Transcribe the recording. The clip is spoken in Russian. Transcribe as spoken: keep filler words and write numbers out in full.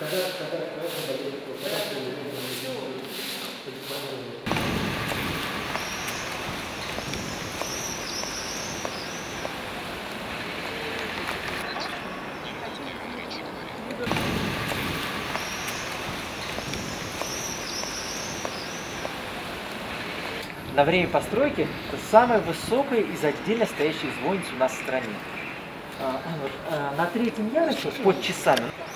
На время постройки это самая высокая из отдельно стоящих звонниц у нас в стране. На третьем ярусе под часами